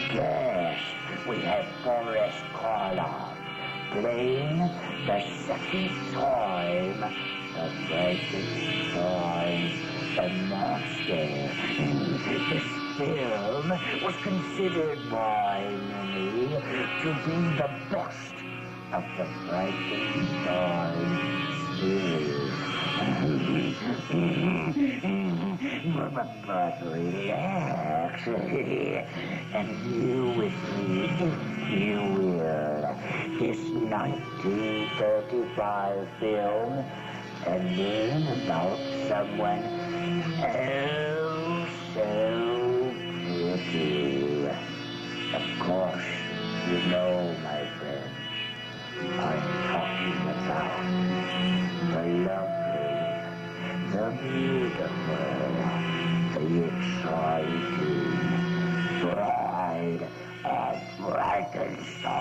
Yes, we have Forrest Carlyle playing the second time the Frankenstein, the monster. This film was considered by many to be the best of the Frankenstein series. But relax, and view with me, if you will, this 1935 film, and learn about someone else so pretty. Of course, you know, my friend, I'm talking about the lovely, the beautiful, the exciting Bride of Frankenstein.